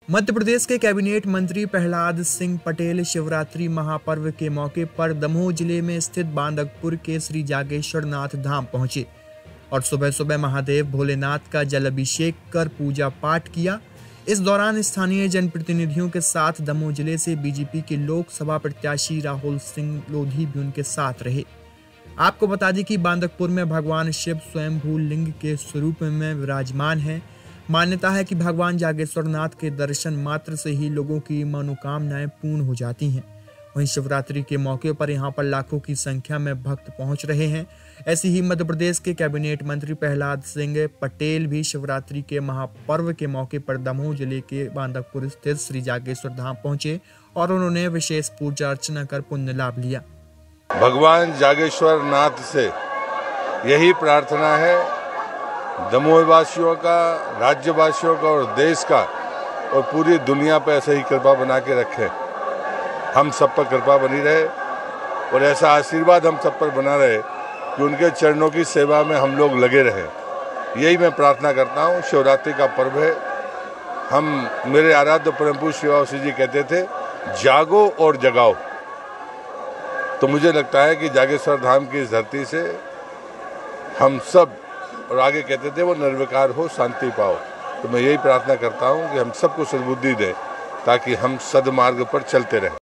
मध्य प्रदेश के कैबिनेट मंत्री प्रहलाद सिंह पटेल शिवरात्रि महापर्व के मौके पर दमोह जिले में स्थित बांदकपुर के श्री जागेश्वर नाथ धाम पहुंचे और सुबह सुबह महादेव भोलेनाथ का जल अभिषेक कर पूजा पाठ किया। इस दौरान स्थानीय जनप्रतिनिधियों के साथ दमोह जिले से बीजेपी के लोकसभा प्रत्याशी राहुल सिंह लोधी भी उनके साथ रहे। आपको बता दें कि बांदकपुर में भगवान शिव स्वयंभू लिंग के स्वरूप में विराजमान है। मान्यता है कि भगवान जागेश्वर नाथ के दर्शन मात्र से ही लोगों की मनोकामनाएं पूर्ण हो जाती हैं। वहीं शिवरात्रि के मौके पर यहां पर लाखों की संख्या में भक्त पहुंच रहे हैं। ऐसे ही मध्य प्रदेश के कैबिनेट मंत्री प्रहलाद सिंह पटेल भी शिवरात्रि के महापर्व के मौके पर दमोह जिले के बांदकपुर स्थित श्री जागेश्वर धाम पहुंचे और उन्होंने विशेष पूजा अर्चना कर पुण्य लाभ लिया। भगवान जागेश्वर नाथ से यही प्रार्थना है, दमोह वासियों का, राज्यवासियों का और देश का और पूरी दुनिया पर ऐसे ही कृपा बना के रखे। हम सब पर कृपा बनी रहे और ऐसा आशीर्वाद हम सब पर बना रहे कि उनके चरणों की सेवा में हम लोग लगे रहे। यही मैं प्रार्थना करता हूँ। शिवरात्रि का पर्व है। मेरे आराध्य परम पूज्य शिवावसी जी कहते थे, जागो और जगाओ। तो मुझे लगता है कि जागेश्वर धाम की इस धरती से हम सब, और आगे कहते थे वो निर्विकार हो, शांति पाओ। तो मैं यही प्रार्थना करता हूँ कि हम सबको सद्बुद्धि दे ताकि हम सद्मार्ग पर चलते रहें।